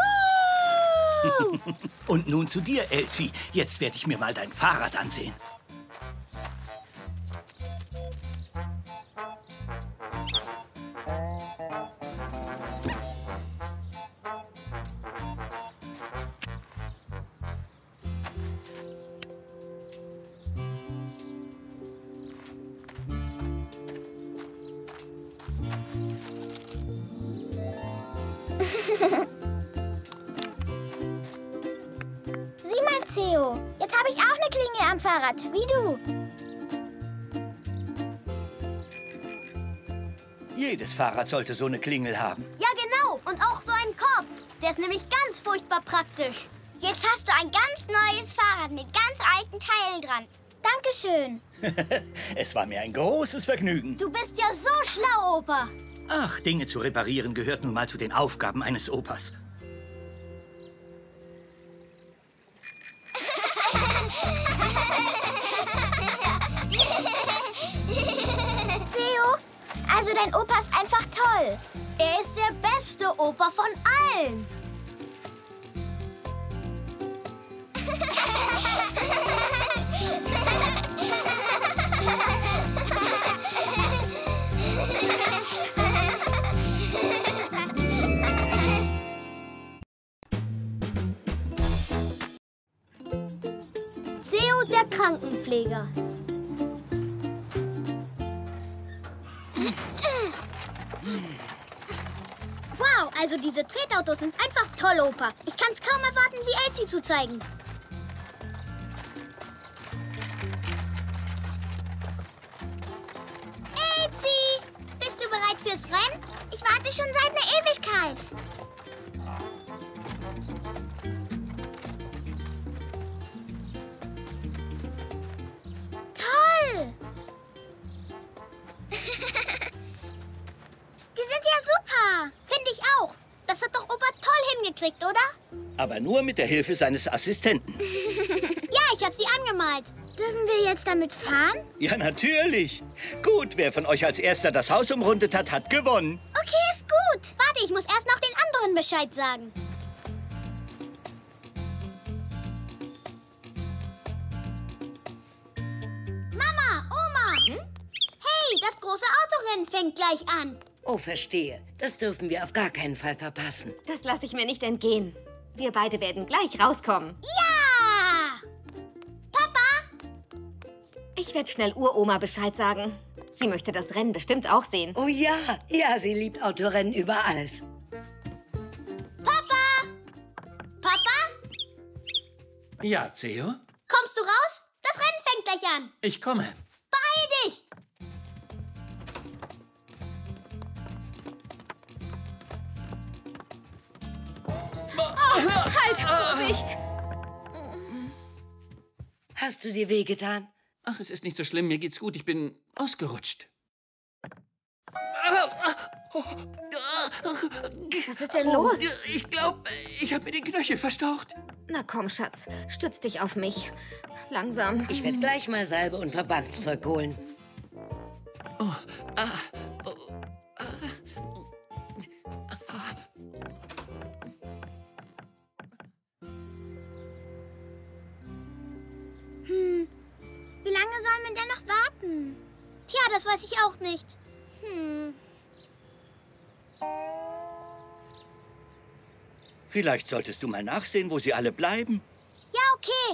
Und nun zu dir, Elsie. Jetzt werde ich mir mal dein Fahrrad ansehen. Sieh mal, Theo. Jetzt habe ich auch eine Klingel am Fahrrad, wie du. Jedes Fahrrad sollte so eine Klingel haben. Ja, genau. Und auch so einen Korb. Der ist nämlich ganz furchtbar praktisch. Jetzt hast du ein ganz neues Fahrrad mit ganz alten Teilen dran. Dankeschön. Es war mir ein großes Vergnügen. Du bist ja so schlau, Opa. Ach, Dinge zu reparieren gehört nun mal zu den Aufgaben eines Opas. Theo, also dein Opa ist einfach toll. Er ist der beste Opa von allen. Theo, der Krankenpfleger. Wow, also diese Tretautos sind einfach toll, Opa. Ich kann es kaum erwarten, sie Elsie zu zeigen. Elsie, bist du bereit fürs Rennen? Ich warte schon seit einer Ewigkeit. Toll! Die sind ja super. Finde ich auch. Das hat doch Opa toll hingekriegt, oder? Aber nur mit der Hilfe seines Assistenten. Ja, ich habe sie angemalt. Dürfen wir jetzt damit fahren? Ja, natürlich. Gut, wer von euch als erster das Haus umrundet hat, hat gewonnen. Okay, ist gut. Warte, ich muss erst noch den anderen Bescheid sagen. Mama, Oma. Hey, das große Autorennen fängt gleich an. Oh, verstehe. Das dürfen wir auf gar keinen Fall verpassen. Das lasse ich mir nicht entgehen. Wir beide werden gleich rauskommen. Ja! Papa! Ich werde schnell Uroma Bescheid sagen. Sie möchte das Rennen bestimmt auch sehen. Oh ja, ja, sie liebt Autorennen über alles. Papa! Papa? Ja, Theo? Kommst du raus? Das Rennen fängt gleich an. Ich komme. Beeil dich! Halt, Vorsicht! Hast du dir wehgetan? Ach, es ist nicht so schlimm. Mir geht's gut. Ich bin ausgerutscht. Was ist denn los? Ich glaube, ich habe mir den Knöchel verstaucht. Na komm, Schatz, stütz dich auf mich. Langsam. Ich werde gleich mal Salbe und Verbandszeug holen. Oh, Wie lange sollen wir denn noch warten? Tja, das weiß ich auch nicht. Vielleicht solltest du mal nachsehen, wo sie alle bleiben. Ja, okay.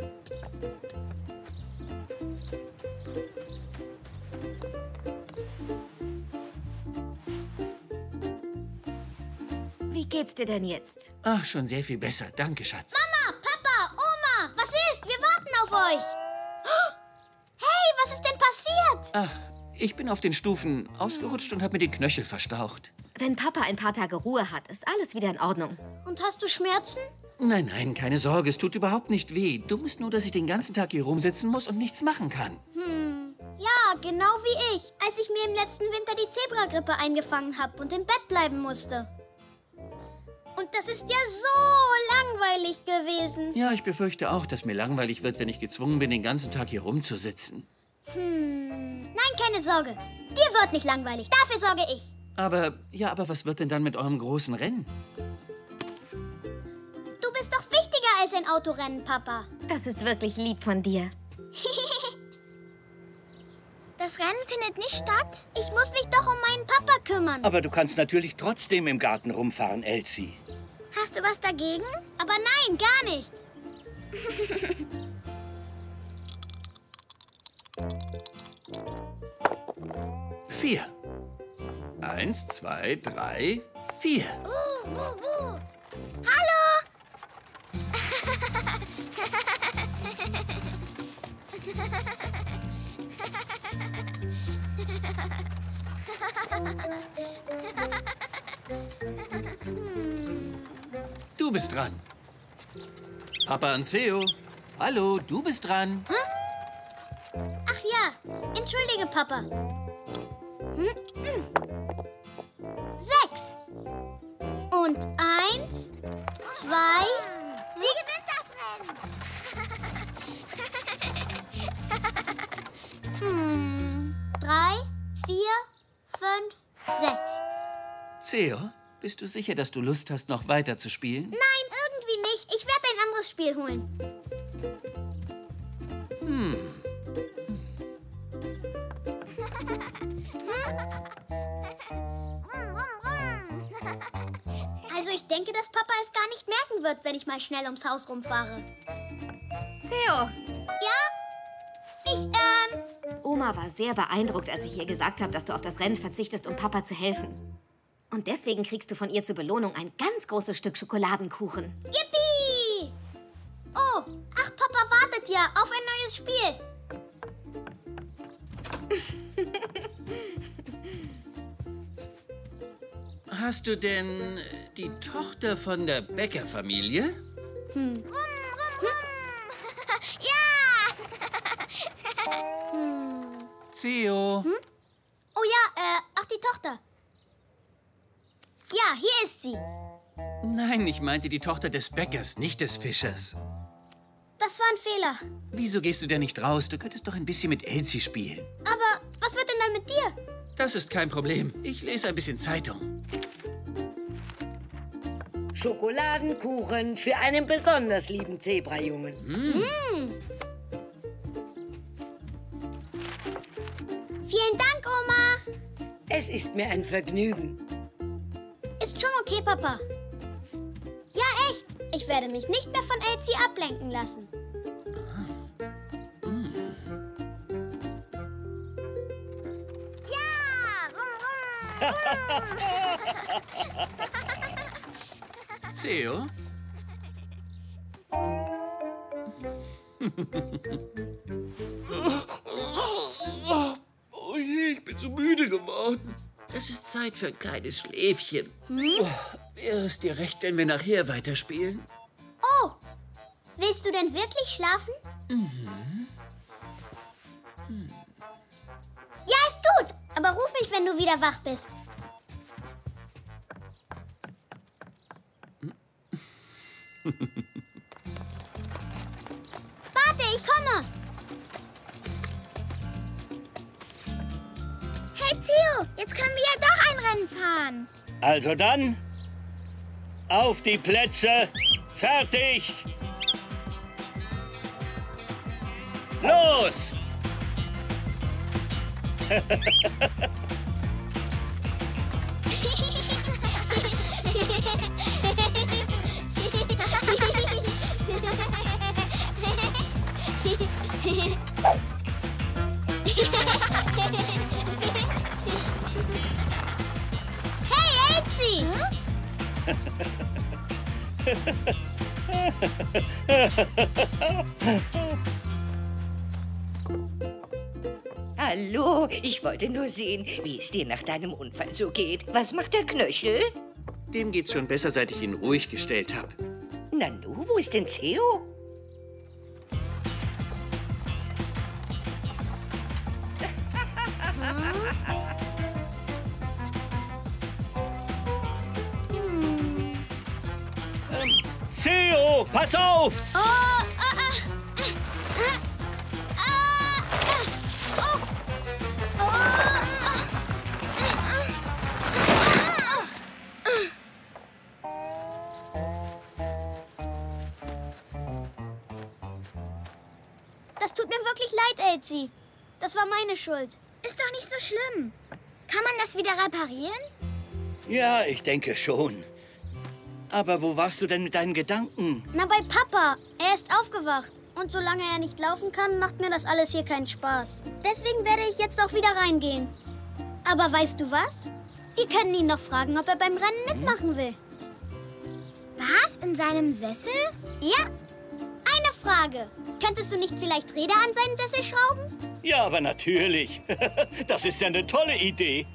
Wie geht's dir denn jetzt? Ach, schon sehr viel besser. Danke, Schatz. Mama, Papa, Oma, was ist? Wir warten auf euch. Hey, was ist denn passiert? Ach, ich bin auf den Stufen ausgerutscht und habe mir den Knöchel verstaucht. Wenn Papa ein paar Tage Ruhe hat, ist alles wieder in Ordnung. Und hast du Schmerzen? Nein, nein, keine Sorge. Es tut überhaupt nicht weh. Dumm ist nur, dass ich den ganzen Tag hier rumsitzen muss und nichts machen kann. Ja, genau wie ich, als ich mir im letzten Winter die Zebragrippe eingefangen habe und im Bett bleiben musste. Und das ist ja so langweilig gewesen. Ja, ich befürchte auch, dass mir langweilig wird, wenn ich gezwungen bin, den ganzen Tag hier rumzusitzen. Nein, keine Sorge. Dir wird nicht langweilig. Dafür sorge ich. Aber was wird denn dann mit eurem großen Rennen? Du bist doch wichtiger als ein Autorennen, Papa. Das ist wirklich lieb von dir. Das Rennen findet nicht statt? Ich muss mich doch um meinen Papa kümmern. Aber du kannst natürlich trotzdem im Garten rumfahren, Elsie. Hast du was dagegen? Aber nein, gar nicht. 4. 1, 2, 3, 4. Hallo! Du bist dran. Papa und Theo. Hallo, du bist dran. Entschuldige, Papa. 6. Und 1, 2. Sie gewinnt das Rennen. 3, 4, 5, 6. Theo, bist du sicher, dass du Lust hast, noch weiter zu spielen? Nein, irgendwie nicht. Ich werde ein anderes Spiel holen. Also ich denke, dass Papa es gar nicht merken wird, wenn ich mal schnell ums Haus rumfahre. Theo, Ja? Oma war sehr beeindruckt, als ich ihr gesagt habe, dass du auf das Rennen verzichtest, um Papa zu helfen. Und deswegen kriegst du von ihr zur Belohnung ein ganz großes Stück Schokoladenkuchen. Yippie! Oh, ach, Papa wartet ja auf ein neues Spiel. Hast du denn die Tochter von der Bäckerfamilie? Theo. Oh ja, ach, die Tochter. Ja, hier ist sie. Nein, ich meinte die Tochter des Bäckers, nicht des Fischers. Das war ein Fehler. Wieso gehst du denn nicht raus? Du könntest doch ein bisschen mit Elsie spielen. Aber was wird denn dann mit dir? Das ist kein Problem. Ich lese ein bisschen Zeitung. Schokoladenkuchen für einen besonders lieben Zebrajungen. Vielen Dank, Oma. Es ist mir ein Vergnügen. Ist schon okay, Papa. Ja, echt. Ich werde mich nicht mehr von Elsie ablenken lassen. Theo? Oh je, ich bin so müde geworden. Es ist Zeit für ein kleines Schläfchen. Oh, wäre es dir recht, wenn wir nachher weiterspielen? Oh, willst du denn wirklich schlafen? Ja, ist gut. Aber ruf mich, wenn du wieder wach bist. Warte, ich komme. Hey, Theo, jetzt können wir ja doch ein Rennen fahren. Also dann, auf die Plätze, fertig! Los! Hey, Elsie! Hallo, ich wollte nur sehen, wie es dir nach deinem Unfall so geht. Was macht der Knöchel? Dem geht's schon besser, seit ich ihn ruhig gestellt habe. Nanu, wo ist denn Theo? Theo, pass auf! Das tut mir wirklich leid, Elsie. Das war meine Schuld. Ist doch nicht so schlimm. Kann man das wieder reparieren? Ja, ich denke schon. Aber wo warst du denn mit deinen Gedanken? Na, bei Papa. Er ist aufgewacht. Und solange er nicht laufen kann, macht mir das alles hier keinen Spaß. Deswegen werde ich jetzt auch wieder reingehen. Aber weißt du was? Wir können ihn noch fragen, ob er beim Rennen mitmachen will. Was? In seinem Sessel? Ja, eine Frage. Könntest du nicht vielleicht Räder an seinen Sessel schrauben? Ja, aber natürlich. Das ist ja eine tolle Idee.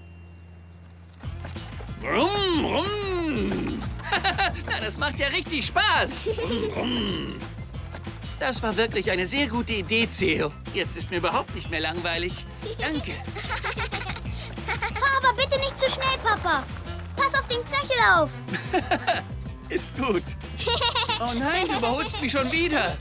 Brumm, brumm. Na, das macht ja richtig Spaß. Brumm, brumm. Das war wirklich eine sehr gute Idee, Theo. Jetzt ist mir überhaupt nicht mehr langweilig. Danke. Fahr aber bitte nicht zu schnell, Papa. Pass auf den Knöchel auf. Ist gut. Oh nein, du überholst mich schon wieder.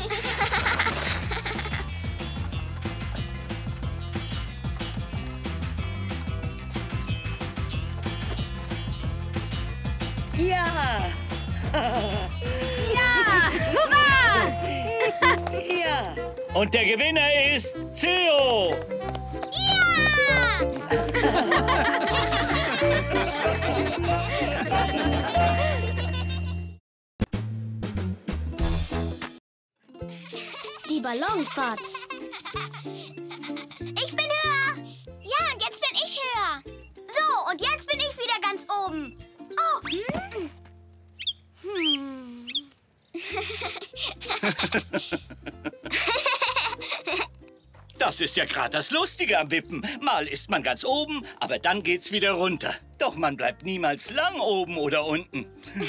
Ja! Ja, hurra! Ja! Und der Gewinner ist Theo. Die Ballonfahrt. Ich bin höher. Ja, und jetzt bin ich höher. So, und jetzt bin ich wieder ganz oben. Oh. Das ist ja gerade das Lustige am Wippen. Mal ist man ganz oben, aber dann geht's wieder runter. Doch man bleibt niemals lang oben oder unten.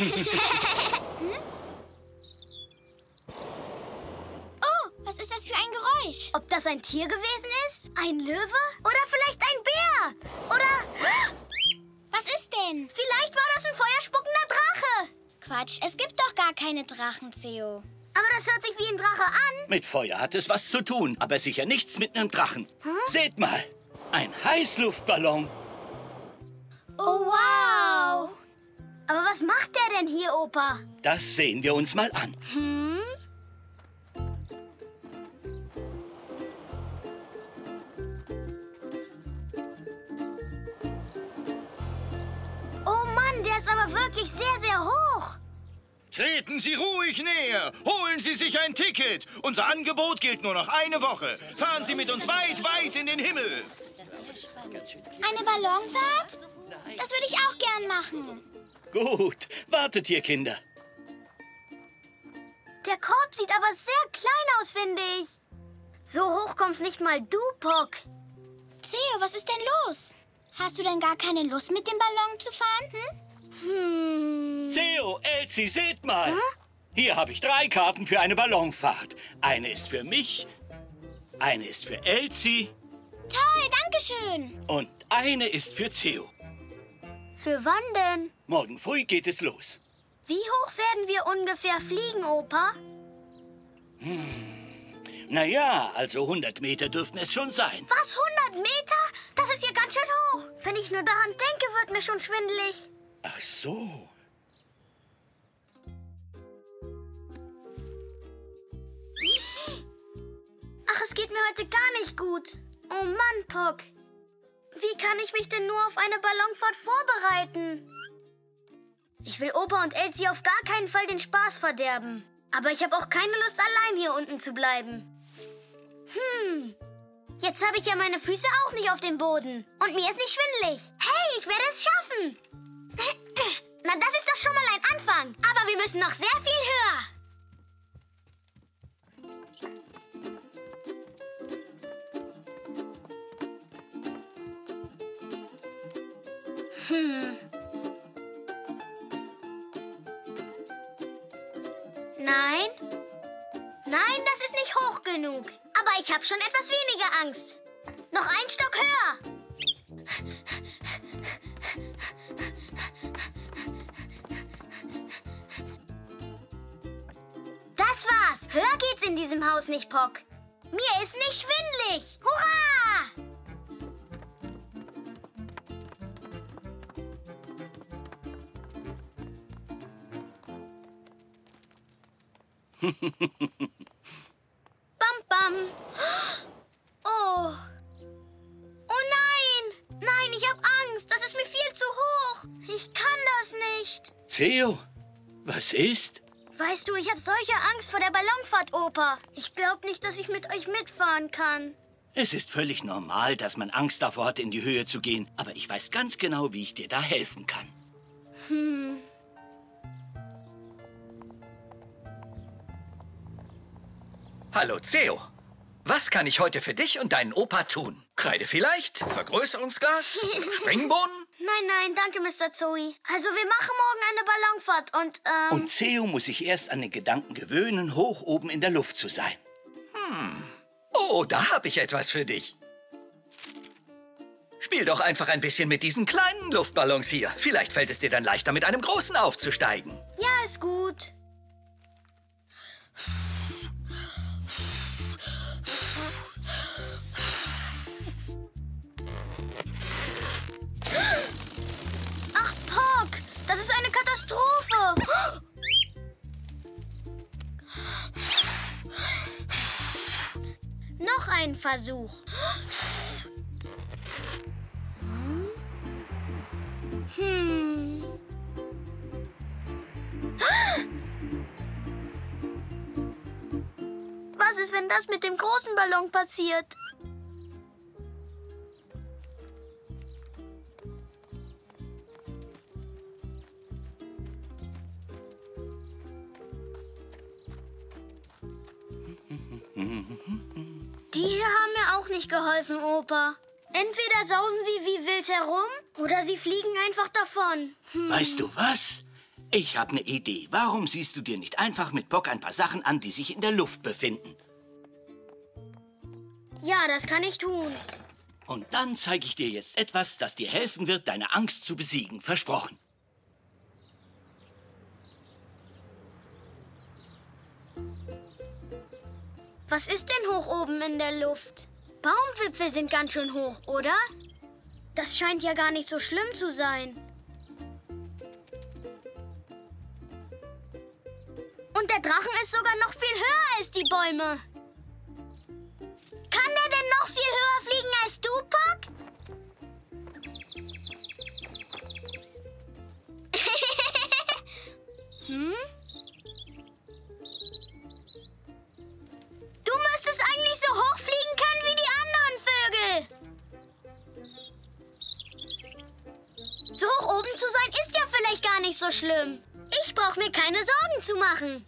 Oh, was ist das für ein Geräusch? Ob das ein Tier gewesen ist? Ein Löwe? Oder vielleicht ein Bär? Oder... Was ist denn? Vielleicht war das ein feuerspuckender Drache. Quatsch, es gibt doch gar keine Drachen, Theo. Aber das hört sich wie ein Drache an. Mit Feuer hat es was zu tun, aber sicher nichts mit einem Drachen. Seht mal, ein Heißluftballon. Oh, wow. Aber was macht der denn hier, Opa? Das sehen wir uns mal an. Oh Mann, der ist aber wirklich sehr, sehr hoch. Treten Sie ruhig näher. Holen Sie sich ein Ticket. Unser Angebot gilt nur noch eine Woche. Fahren Sie mit uns weit, weit in den Himmel. Eine Ballonfahrt? Das würde ich auch gern machen. Gut, wartet hier, Kinder. Der Korb sieht aber sehr klein aus, finde ich. So hoch kommst nicht mal du, Pock. Theo, was ist denn los? Hast du denn gar keine Lust, mit dem Ballon zu fahren? Theo, Elsie, seht mal. Hier habe ich 3 Karten für eine Ballonfahrt. Eine ist für mich, eine ist für Elsie Toll, danke schön. und eine ist für Theo. Für wann denn? Morgen früh geht es los. Wie hoch werden wir ungefähr fliegen, Opa? Naja, also 100 Meter dürften es schon sein. Was, 100 Meter? Das ist ja ganz schön hoch. Wenn ich nur daran denke, wird mir schon schwindelig. Ach so. Ach, es geht mir heute gar nicht gut. Oh Mann, Pock. Wie kann ich mich denn nur auf eine Ballonfahrt vorbereiten? Ich will Opa und Elsie auf gar keinen Fall den Spaß verderben. Aber ich habe auch keine Lust, allein hier unten zu bleiben. Jetzt habe ich ja meine Füße auch nicht auf dem Boden. Und mir ist nicht schwindelig. Hey, ich werde es schaffen. Na, das ist doch schon mal ein Anfang. Aber wir müssen noch sehr viel höher. Nein. Nein, das ist nicht hoch genug. Aber ich habe schon etwas weniger Angst. Noch einen Stock höher. Das war's. Höher geht's in diesem Haus nicht, Pock. Mir ist nicht schwindelig. Hurra! Bam, bam. Oh. Oh nein. Nein, ich habe Angst. Das ist mir viel zu hoch. Ich kann das nicht. Theo, was ist? Weißt du, ich habe solche Angst vor der Ballonfahrt, Opa. Ich glaube nicht, dass ich mit euch mitfahren kann. Es ist völlig normal, dass man Angst davor hat, in die Höhe zu gehen. Aber ich weiß ganz genau, wie ich dir da helfen kann. Hallo, Theo. Was kann ich heute für dich und deinen Opa tun? Kreide vielleicht? Vergrößerungsglas? Springbohnen? Nein, danke, Mr. Zoe. Also, wir machen morgen eine Ballonfahrt und, Und Theo muss sich erst an den Gedanken gewöhnen, hoch oben in der Luft zu sein. Oh, da habe ich etwas für dich. Spiel doch einfach ein bisschen mit diesen kleinen Luftballons hier. Vielleicht fällt es dir dann leichter, mit einem großen aufzusteigen. Ja, ist gut. Ach, Pock, das ist eine Katastrophe. Noch ein Versuch. Was ist, wenn das mit dem großen Ballon passiert? Die hier haben mir auch nicht geholfen, Opa. Entweder sausen sie wie wild herum oder sie fliegen einfach davon. Weißt du was? Ich habe eine Idee. Warum siehst du dir nicht einfach mit Pock ein paar Sachen an, die sich in der Luft befinden? Ja, das kann ich tun. Und dann zeige ich dir jetzt etwas, das dir helfen wird, deine Angst zu besiegen. Versprochen. Was ist denn hoch oben in der Luft? Baumwipfel sind ganz schön hoch, oder? Das scheint ja gar nicht so schlimm zu sein. Und der Drachen ist sogar noch viel höher als die Bäume. Kann der denn noch viel höher fliegen als du, Pock? Du müsstest eigentlich so hoch fliegen können wie die anderen Vögel. So hoch oben zu sein ist ja vielleicht gar nicht so schlimm. Ich brauche mir keine Sorgen zu machen.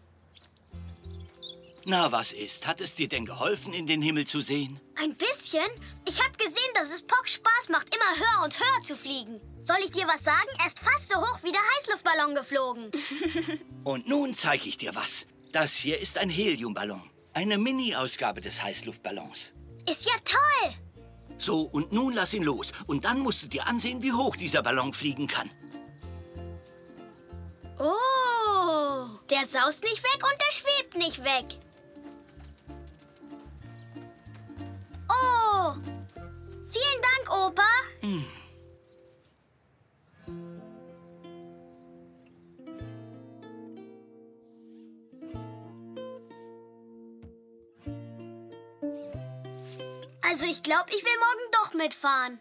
Na, was ist? Hat es dir denn geholfen, in den Himmel zu sehen? Ein bisschen. Ich habe gesehen, dass es Pock Spaß macht, immer höher und höher zu fliegen. Soll ich dir was sagen? Er ist fast so hoch wie der Heißluftballon geflogen. Und nun zeige ich dir was. Das hier ist ein Heliumballon. Eine Mini-Ausgabe des Heißluftballons. Ist ja toll. So, und nun lass ihn los. Und dann musst du dir ansehen, wie hoch dieser Ballon fliegen kann. Oh, der saust nicht weg und der schwebt nicht weg. Oh, vielen Dank, Opa. Also ich glaube, ich will morgen doch mitfahren.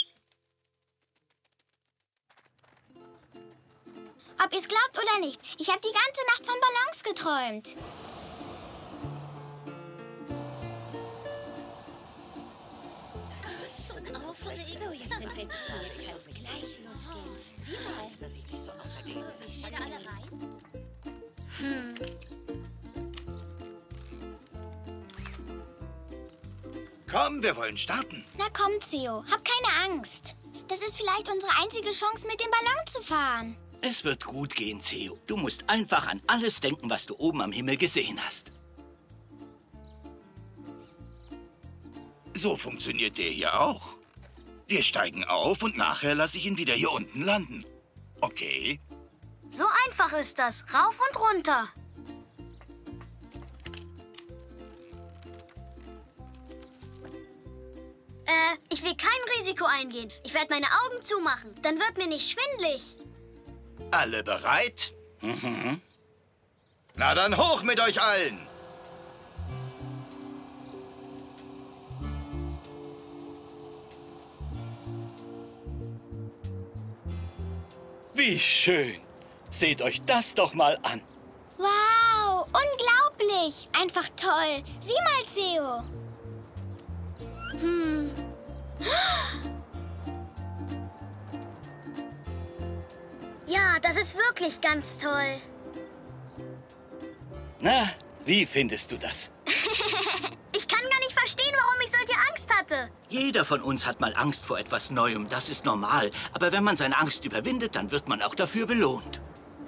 Ob ihr es glaubt oder nicht, ich habe die ganze Nacht von Ballons geträumt. So, jetzt sind wir das mal. Jetzt kann gleich losgehen. Sieh mal, dass ich mich so aufstehe. Wollt ihr alle rein? Komm, wir wollen starten. Na komm, Theo, hab keine Angst. Das ist vielleicht unsere einzige Chance, mit dem Ballon zu fahren. Es wird gut gehen, Theo. Du musst einfach an alles denken, was du oben am Himmel gesehen hast. So funktioniert der hier auch. Wir steigen auf und nachher lasse ich ihn wieder hier unten landen. Okay? So einfach ist das. Rauf und runter. Ich will kein Risiko eingehen. Ich werde meine Augen zumachen. Dann wird mir nicht schwindelig. Alle bereit? Na dann hoch mit euch allen! Wie schön. Seht euch das doch mal an. Wow, unglaublich. Einfach toll. Sieh mal, Theo. Ja, das ist wirklich ganz toll. Na, wie findest du das? Ich kann gar nicht verstehen, warum ich solche Angst hatte. hatte. Jeder von uns hat mal Angst vor etwas Neuem. Das ist normal. Aber wenn man seine Angst überwindet, dann wird man auch dafür belohnt.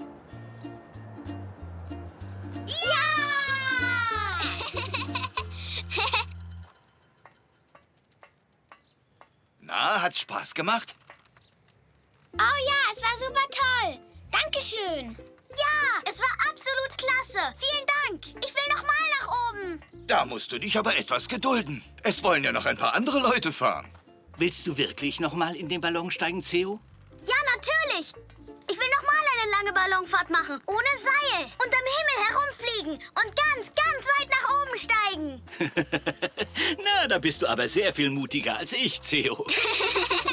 Na, hat's Spaß gemacht? Oh ja, es war super toll. Dankeschön. Ja, es war absolut klasse. Vielen Dank. Ich will noch mal nach oben. Da musst du dich aber etwas gedulden. Es wollen ja noch ein paar andere Leute fahren. Willst du wirklich noch mal in den Ballon steigen, Theo? Ja, natürlich. Ich will noch mal eine lange Ballonfahrt machen, ohne Seil. Und am Himmel herumfliegen und ganz, ganz weit nach oben steigen. Na, da bist du aber sehr viel mutiger als ich, Theo.